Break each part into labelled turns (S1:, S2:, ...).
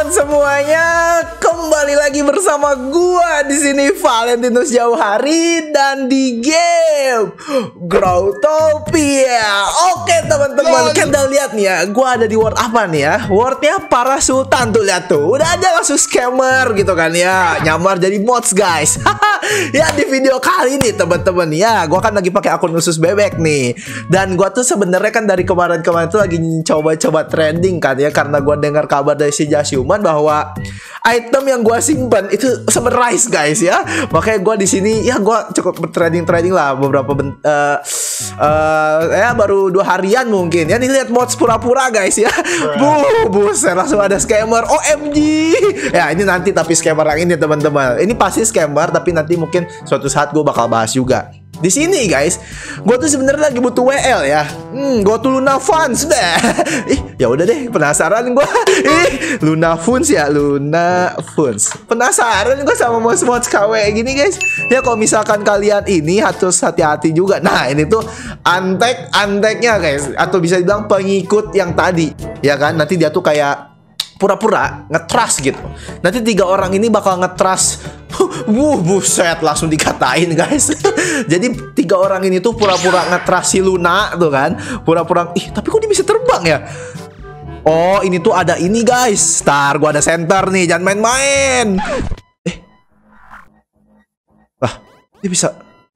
S1: semuanya, kembali lagi bersama gua di sini Valentinus Jauhari dan di game Growtopia. Oke teman-teman, kalian udah lihat nih ya, gua ada di world apa nih ya? Worldnya para sultan tuh, lihat tuh. Udah aja langsung scammer gitu kan ya, nyamar jadi mods guys. Ya di video kali ini teman-teman ya, gua kan lagi pakai akun khusus bebek nih. Dan gua tuh sebenarnya kan dari kemarin-kemarin tuh lagi coba-coba trending kan ya, karena gua dengar kabar dari si Jasuman bahwa item yang gua simpan itu summarize guys ya. Makanya gua di sini ya gua cukup trading lah beberapa ya baru 2 harian mungkin. Ya nih lihat mods pura-pura guys ya. Buset langsung ada scammer. OMG. Ya ini nanti tapi scammer yang ini teman-teman. Ini pasti scammer tapi nanti mungkin suatu saat gua bakal bahas juga. Di sini guys, gue tuh sebenarnya lagi butuh WL ya. Gue tuh Luna Funds deh. Ya udah deh, penasaran gue. Luna Funds ya, Luna Funds. Penasaran gue sama mods KW gini guys. Ya kalau misalkan kalian ini harus hati-hati juga. Nah ini tuh antek-anteknya guys, atau bisa dibilang pengikut yang tadi, ya kan? Nanti dia tuh kayak pura-pura nge-trust gitu. Nanti 3 orang ini bakal nge-trust. Buset langsung dikatain guys. Jadi 3 orang ini tuh pura-pura nge-trust si Luna tuh kan. Pura-pura, tapi kok dia bisa terbang ya? Oh ini tuh ada ini guys. Ntar gua ada center nih, jangan main-main. Lah dia bisa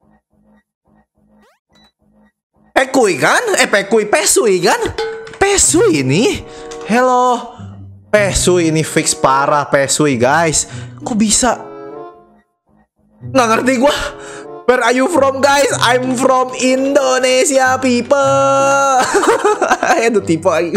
S1: Pekui kan? Pesui kan? Pesui ini. Hello Pesui ini fix parah Pesui guys. Kok bisa? Nggak ngerti gua. Where are you from guys? I'm from Indonesia people. Aduh tipe lagi.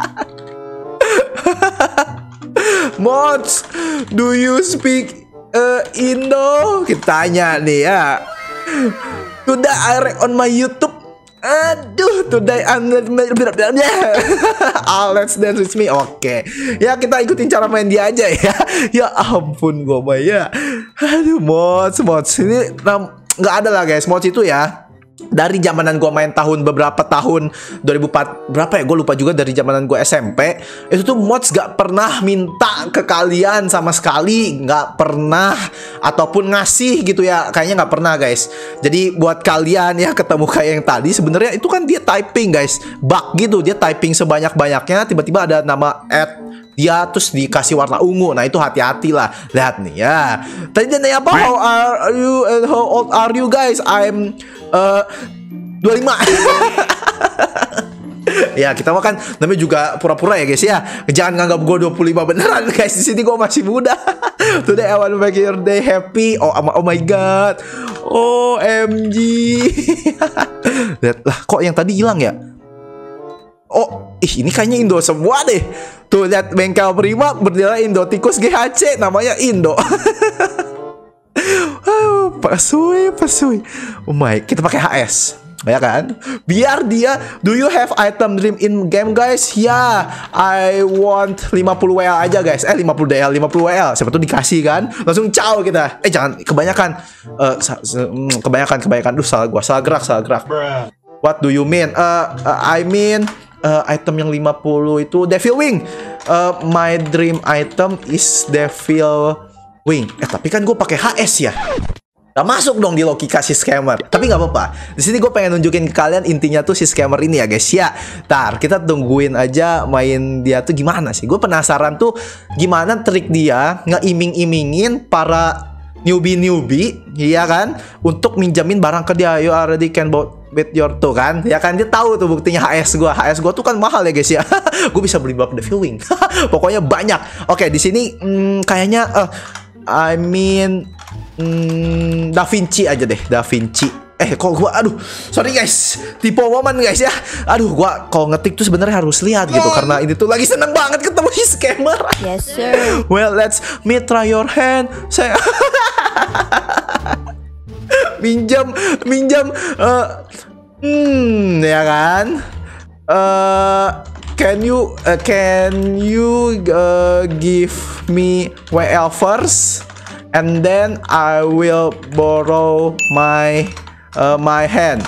S1: Mods, do you speak Indo? Kita tanya nih ya. Today I read on my YouTube. Aduh, today Let's dance with me. Oke. Ya kita ikutin cara main dia aja ya. Ya ampun gue mah ya. Aduh mods ini nggak ada lah guys mods itu ya. Dari zamanan gue main beberapa tahun 2004 berapa ya gue lupa juga, dari zamanan gue SMP itu tuh mods gak pernah minta ke kalian sama sekali, nggak pernah ataupun ngasih gitu ya, kayaknya nggak pernah guys. Jadi buat kalian ya ketemu kayak yang tadi, sebenarnya itu kan dia typing guys, bug gitu, dia typing sebanyak-banyaknya tiba-tiba ada nama dia terus dikasih warna ungu. Nah itu hati-hati lah. Lihat nih ya. Tadi dia nanya apa? How are you and how old are you guys? I'm 25. Ya kita mah kan namanya juga pura-pura ya guys ya. Jangan nganggap gue 25 beneran guys. Di sini gue masih muda. Today I want to make your day happy. Oh my god. OMG. Lihat lah kok yang tadi hilang ya. Oh, ini kayaknya Indo semua deh. Tuh lihat bengkel prima bernilai Indo tikus GHC, namanya Indo. Pasui. Oh my, kita pakai HS. Ya kan? Biar dia, do you have item dream in game guys? Ya, I want 50 WL aja guys. 50 DL, 50 WL. Siapa tuh dikasih kan? Langsung ciao kita. Jangan kebanyakan. Kebanyakan. Duh, salah gerak. What do you mean? I mean item yang 50 itu Devil Wing. My dream item is Devil Wing. Tapi kan gue pakai HS ya. Gak masuk dong di logika si scammer. Tapi nggak apa-apa. Di sini gue pengen nunjukin ke kalian intinya tuh si scammer ini ya guys ya. Ntar kita tungguin aja main dia tuh gimana sih. Gue penasaran tuh gimana trik dia ngeiming-imingin para newbie, iya kan, untuk minjamin barang ke dia. You already can bet your tuh kan, ya kan, dia tahu tuh buktinya HS gua tuh kan mahal ya guys ya. Gue bisa beli berapa Devil Wing. Pokoknya banyak. Oke di sini kayaknya I mean Da Vinci aja deh, Da Vinci. Kok gua sorry guys, tipe momen guys ya. Gua kalau ngetik tuh sebenarnya harus lihat gitu karena ini tuh lagi seneng banget ketemu si scammer.
S2: Yes sir.
S1: Well, let's me try your hand. Saya minjam ya kan? Can you give me WL first and then I will borrow my hand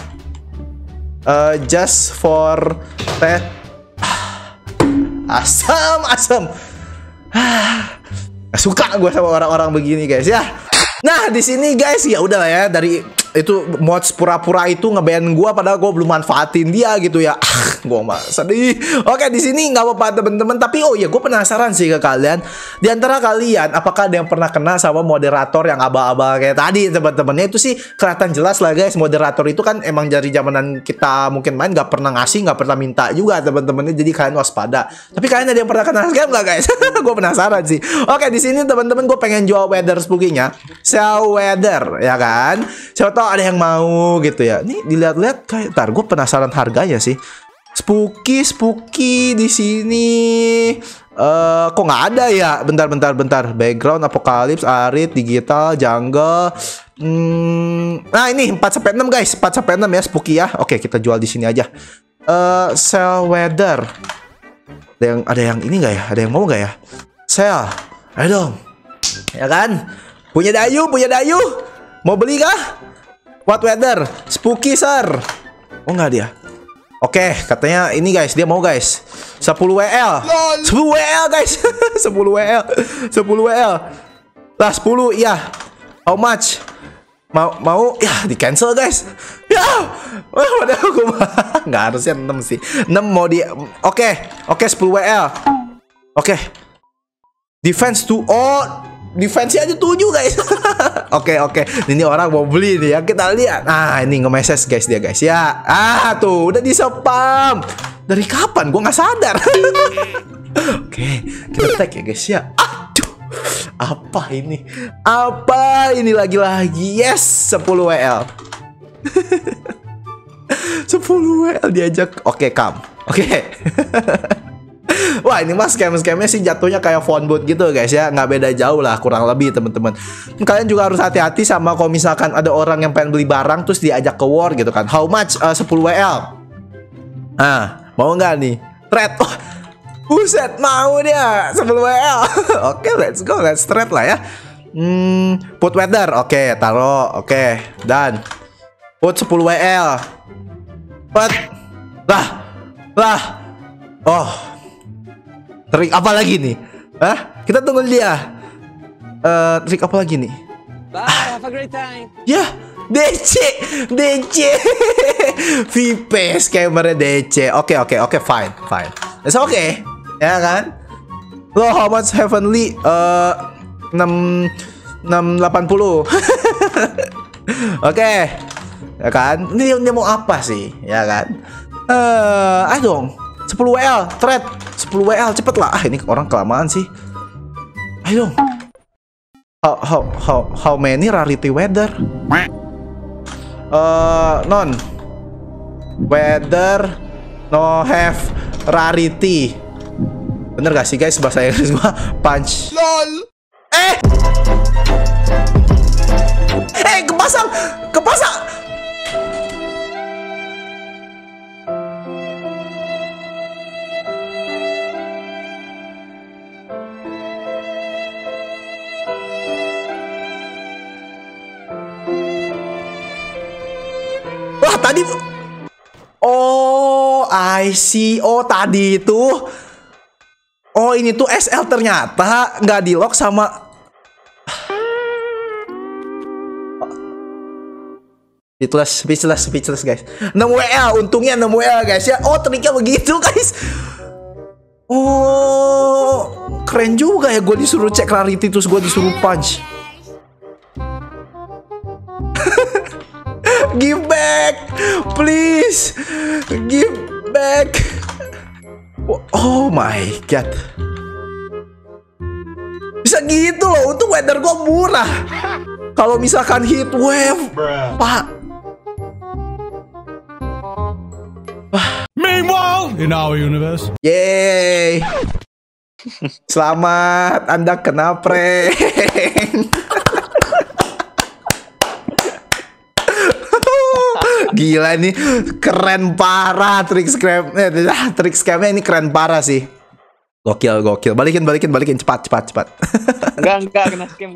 S1: just for that. Asam Gak suka gue sama orang-orang begini guys ya. Nah di sini guys ya udahlah ya, dari itu mods pura-pura itu nge-ban gue padahal gue belum manfaatin dia gitu ya. Gue mah sedih. Oke di sini nggak apa-apa temen-temen, tapi oh ya gue penasaran sih ke kalian. Di antara kalian apakah ada yang pernah kena sama moderator yang abal-abal kayak tadi teman-temannya? Itu sih kelihatan jelas lah guys, moderator itu kan emang dari zamanan kita mungkin main nggak pernah ngasih, nggak pernah minta juga teman-temannya, jadi kalian waspada. Tapi kalian ada yang pernah kena scam nggak guys? Gue penasaran sih. Oke di sini teman-teman gue pengen jual weather spooky-nya, sell weather ya kan. Siapa tahu ada yang mau gitu ya. Nih dilihat-lihat kayak, ntar gue penasaran harganya sih. Spooky di sini. Kok nggak ada ya? Bentar. Background, Apocalypse, Arid, Digital, Jungle. Nah ini 4/6 guys, 4/6 ya spooky ya. Oke kita jual di sini aja. Sell weather. Ada yang ini nggak ya? Ada yang mau nggak ya? Sell. Ayo dong. Ya kan? Punya Dayu. Mau beli kah? What weather? Spooky sir. Oh nggak dia. Oke, katanya ini guys, dia mau guys 10 WL. 10 WL guys. 10 WL. 10 WL. Lah 10 ya. How much? Mau ya di cancel guys. Ya. Padahal gue nggak harusnya 6 sih. 6 mau di. Oke, 10 WL. Oke. Defense to defense aja 7 guys. Oke. Ini orang mau beli nih ya. Kita lihat. Nah, ini nge-message guys dia guys ya. Tuh udah di-spam. Dari kapan? Gua nggak sadar. Oke, kita tag ya guys ya. Aduh. Apa ini? Lagi-lagi? Yes, 10 WL. 10 WL diajak. Oke, come. Oke. Wah ini mas scam-scamnya sih jatuhnya kayak phone booth gitu guys ya. Nggak beda jauh lah kurang lebih teman-teman. Kalian juga harus hati-hati sama kalau misalkan ada orang yang pengen beli barang terus diajak ke war gitu kan. How much? 10 WL. Mau nggak nih? Trade. Buset mau dia 10 WL. Oke let's go, let's trade lah ya. Put weather. Oke taruh. Oke dan put 10 WL. Put. Lah. Oh. Trik apa lagi nih? Kita tunggu dia. Trik apa lagi nih?
S2: Bye, have a great time.
S1: Ya, DC. VPS kameranya DC. Oke, fine. It's okay. Ya kan? Lo how much heavenly? 680. Oke. Ya kan? Ini dia mau apa sih? Ya kan? Ayo dong. 10 WL, trade 10 WL, cepet lah. Ini orang kelamaan sih. Ayo dong. How many rarity weather? Non weather no have rarity. Bener gak sih guys bahasa Inggris gua? Punch. LOL. Kepasang. Wah tadi. Oh I see. Oh tadi itu. Oh ini tuh SL ternyata nggak di lock sama. Speechless guys. 6 WL, untungnya 6 WL guys ya. Oh triknya begitu guys. Oh keren juga ya, gue disuruh cek rarity terus gue disuruh punch. Give back, please, give back. Oh my god, bisa gitu loh. Untuk weather gue murah. Kalau misalkan heat wave, pak.
S3: Meanwhile, in our universe.
S1: Yeay. Selamat, Anda kena prank. Gila ini keren parah trik scamnya ini keren parah sih. Gokil. Balikin cepat.
S2: Enggak kena scam.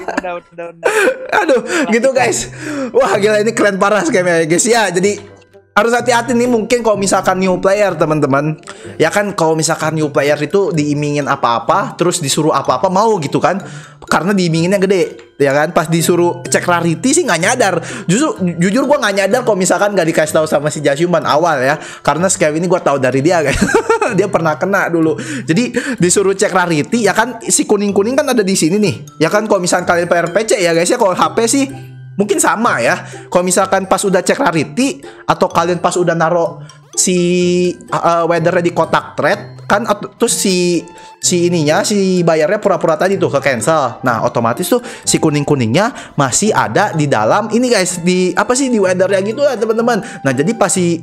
S2: Udah.
S1: Aduh, gitu guys. Wah, gila ini keren parah scamnya guys ya. Jadi harus hati-hati nih mungkin kalau misalkan new player teman-teman. Ya kan kalau misalkan new player itu diimingin apa-apa terus disuruh apa-apa mau gitu kan. Karena diiminginnya gede, ya kan? Pas disuruh cek rarity sih nggak nyadar. Jujur gue nggak nyadar kalau misalkan nggak dikasih tahu sama si Jasuman awal ya. Karena scam ini gue tahu dari dia kan. Dia pernah kena dulu. Jadi disuruh cek rarity ya kan, si kuning-kuning kan ada di sini nih. Ya kan kalau misalkan kalian PRPC ya guys ya, kalau HP sih mungkin sama ya. Kalau misalkan pas udah cek rarity atau kalian pas udah naro si weather di kotak thread kan, terus si ininya si bayarnya pura-pura tadi tuh ke cancel. Nah, otomatis tuh si kuning-kuningnya masih ada di dalam ini guys, di apa sih, di weathernya gitu lah teman-teman. Nah, jadi pas si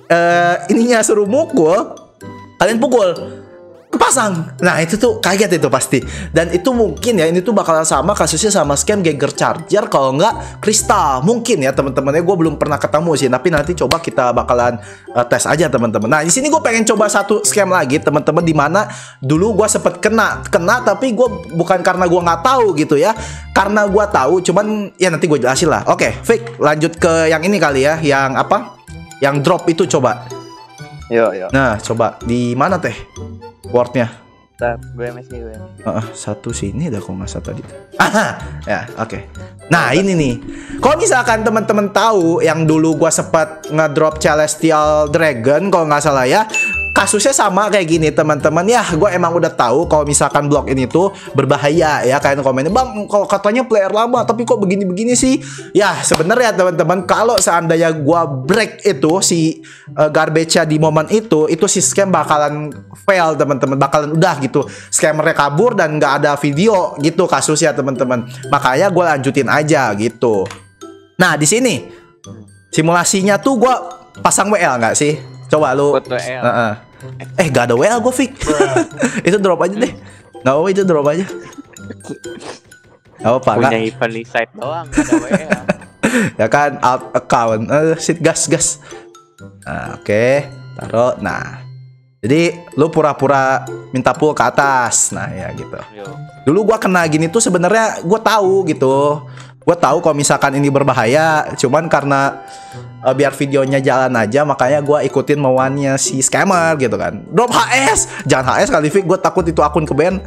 S1: ininya suruh mukul, kalian pukul kepasang. Nah, itu tuh kaget itu pasti. Dan itu mungkin ya, ini tuh bakalan sama kasusnya sama scam Geiger Charger kalau nggak Crystal. Mungkin ya teman-temannya, gue belum pernah ketemu sih. Tapi nanti coba kita bakalan tes aja teman-teman. Nah, di sini gue pengen coba satu scam lagi teman-teman, di mana dulu gue sempet kena tapi gue bukan karena gue nggak tahu gitu ya. Karena gue tahu, cuman ya nanti gue jelasin lah. Oke, Vic, lanjut ke yang ini kali ya, yang apa? Yang drop itu coba.
S2: Yo.
S1: Nah, coba di mana teh? Wordnya
S2: BMSG.
S1: satu sini dah kok nggak salah tadi. Aha, ya oke. Nah ini nih, kalau misalkan teman-teman tahu yang dulu gua sempat ngedrop Celestial Dragon kalau nggak salah ya, kasusnya sama kayak gini teman-teman ya. Gue emang udah tahu kalau misalkan blok ini tuh berbahaya ya. Kalian komennya, bang kalau katanya player lama tapi kok begini-begini sih. Ya sebenarnya teman-teman, kalau seandainya gue break itu si garbage-nya di momen itu si scam bakalan fail teman-teman, bakalan udah gitu, scammernya kabur dan nggak ada video gitu kasusnya teman-teman. Makanya gue lanjutin aja gitu. Nah di sini simulasinya tuh gue pasang WL nggak sih? Coba lu gak ada WL gue, Vic. Itu drop aja deh. Gak apa-apa, itu drop aja. Gak apa-apa.
S2: Punya event site doang, gak ada WL.
S1: Ya kan, alt account. Sit gas. Nah, oke. Taruh. Nah, jadi lu pura-pura minta pull ke atas. Nah, ya gitu. Dulu gue kena gini tuh sebenarnya gue tahu gitu. Gue tahu kalau misalkan ini berbahaya, cuman karena biar videonya jalan aja, makanya gue ikutin mauannya si scammer gitu kan. Drop HS, jangan HS kali Vic, gue takut itu akun ke ban.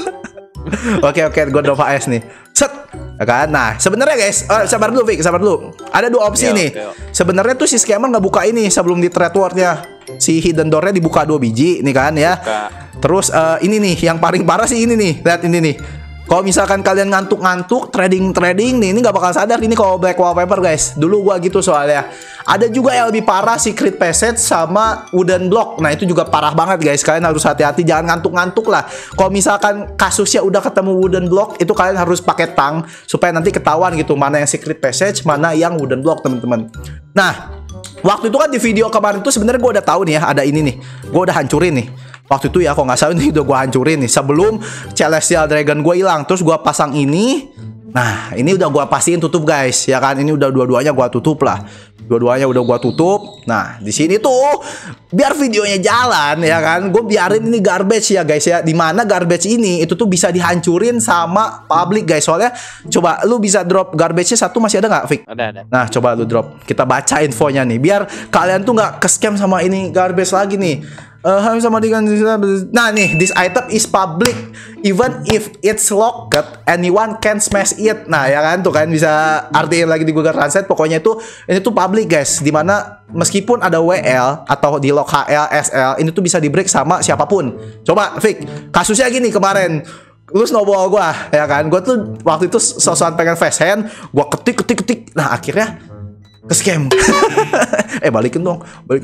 S1: Oke, gue drop HS nih. Set, ya kan? Nah, sebenarnya guys, sabar dulu Vic, sabar dulu. Ada dua opsi nih. Sebenarnya tuh si scammer nggak buka ini sebelum di thread wordnya. Si hidden door-nya dibuka 2 biji nih kan ya. Terus ini nih, yang paling parah sih ini nih, lihat ini nih. Kalau misalkan kalian ngantuk-ngantuk trading nih, ini nggak bakal sadar ini kalau black wallpaper guys. Dulu gua gitu soalnya. Ada juga yang lebih parah, secret passage sama wooden block. Nah itu juga parah banget guys. Kalian harus hati-hati, jangan ngantuk-ngantuk lah. Kalau misalkan kasusnya udah ketemu wooden block, itu kalian harus pakai tang supaya nanti ketahuan gitu mana yang secret passage, mana yang wooden block teman-teman. Nah waktu itu kan di video kemarin tuh sebenarnya gue udah tahu nih ya, ada ini nih, gue udah hancurin nih. Waktu itu ya, kok nggak salah ini udah gue hancurin nih sebelum Celestial Dragon gue hilang. Terus gue pasang ini. Nah ini udah gue pastiin tutup guys, ya kan? Ini udah dua-duanya gue tutup lah. Dua-duanya udah gue tutup. Nah di sini tuh biar videonya jalan ya kan, gue biarin ini garbage ya guys ya. Dimana garbage ini itu tuh bisa dihancurin sama public guys. Soalnya coba lu bisa drop garbage-nya satu, masih ada nggak Vic?
S2: Ada.
S1: Nah coba lu drop, kita baca infonya nih biar kalian tuh nggak ke-scam sama ini garbage lagi nih. Nah nih, this item is public even if it's locked, anyone can smash it. Nah ya kan, tuh kan bisa artiin lagi di Google Translate. Pokoknya itu ini tuh public guys, dimana meskipun ada WL atau di lock HL, SL, ini tuh bisa di break sama siapapun. Coba Vic, kasusnya gini kemarin, lu snowball gua ya kan, gua tuh waktu itu sosokan pengen fast hand, gua ketik, nah akhirnya ke scam. Balikin dong.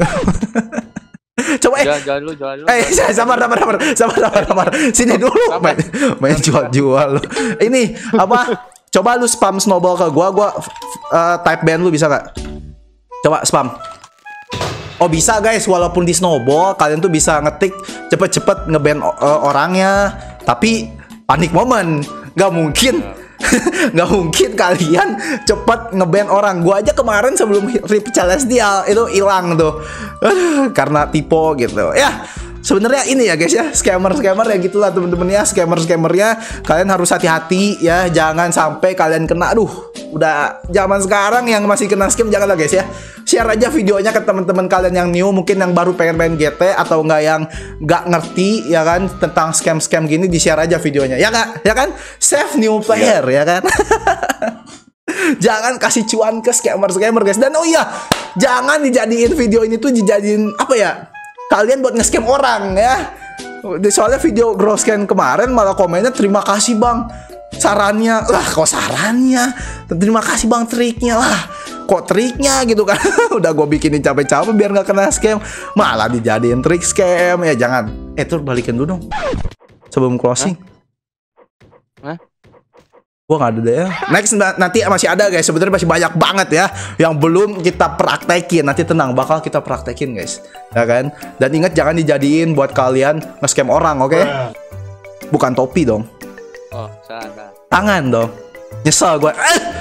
S1: Coba
S2: jual lu.
S1: sabar. Sini dulu. Main jual lu. Ini apa? Coba lu spam snowball ke gua type ban lu bisa nggak? Coba spam. Oh bisa guys, walaupun di snowball kalian tuh bisa ngetik cepet-cepet ngeban orangnya, tapi panik momen. Nggak mungkin kalian cepet ngeban orang. Gua aja kemarin sebelum rip Celestial itu hilang tuh karena typo gitu ya. sebenarnya ini ya guys ya, scammer ya gitulah teman-teman ya, scammernya kalian harus hati-hati ya, jangan sampai kalian kena. Aduh, udah zaman sekarang yang masih kena scam janganlah guys ya. Share aja videonya ke teman-teman kalian yang new, mungkin yang baru pengen main GT atau nggak yang nggak ngerti ya kan tentang scam gini, di share aja videonya ya nggak, ya kan, save new player ya kan. Jangan kasih cuan ke scammer guys. Dan oh iya, jangan dijadiin video ini tuh dijadiin apa ya, kalian buat nge-scam orang ya. Soalnya video Grosken kemarin malah komennya terima kasih bang sarannya. Lah kok sarannya, terima kasih bang triknya. Lah kok triknya gitu kan. Udah gue bikinin capek-capek biar nggak kena scam, malah dijadiin trik scam ya. Jangan. Tur balikin dulu dong sebelum closing.
S2: Hah?
S1: Gua nggak ada deh ya. Next nanti masih ada guys, sebenarnya masih banyak banget ya yang belum kita praktekin. Nanti tenang, bakal kita praktekin guys, ya kan. Dan ingat jangan dijadiin buat kalian nge-scam orang, oke? Bukan topi dong.
S2: Oh, salah.
S1: Tangan dong. Nyesel gue.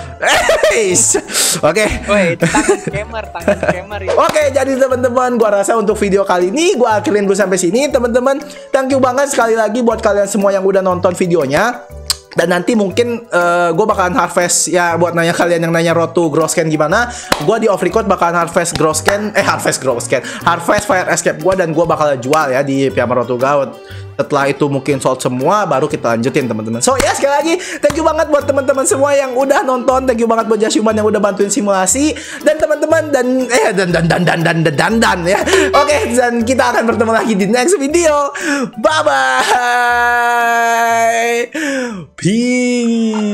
S1: Oke.
S2: Woi, tangan scammer itu.
S1: Oke, jadi teman-teman, gua rasa untuk video kali ini gua akhirin dulu sampai sini, teman-teman. Thank you banget sekali lagi buat kalian semua yang udah nonton videonya. Dan nanti mungkin gue bakalan harvest ya, buat nanya kalian yang nanya road to Grosken gimana. Gue di off record bakalan harvest fire escape gue, dan gue bakal jual ya di Pyama Road to Gaut. Setelah itu mungkin sold semua, baru kita lanjutin teman-teman. So ya sekali lagi thank you banget buat teman-teman semua yang udah nonton. Thank you banget buat Jashuman yang udah bantuin simulasi. Dan teman-teman dan ya. Oke, dan kita akan bertemu lagi di next video. Bye bye. Peace.